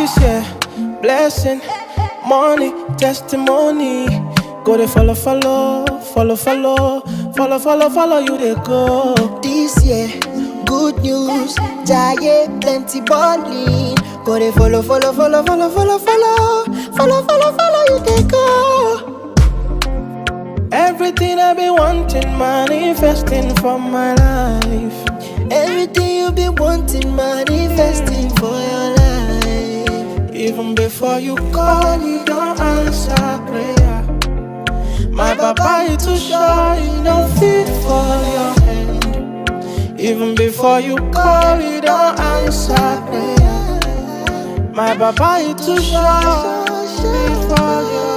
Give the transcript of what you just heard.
This year, blessing, money, testimony. Go they follow, follow, follow, follow, follow, follow, follow you they go. This year, good news, giant plenty balling. Go they follow, follow, follow, follow, follow, follow, follow, follow, follow you they go. Everything I've been wanting, manifesting for my life. Everything you've been wanting, manifesting for your life. Even before you call, you don't answer prayer. My papa is too shy, you don't fit for your hand. Even before you call, you don't answer prayer. My papa is too shy, fit for your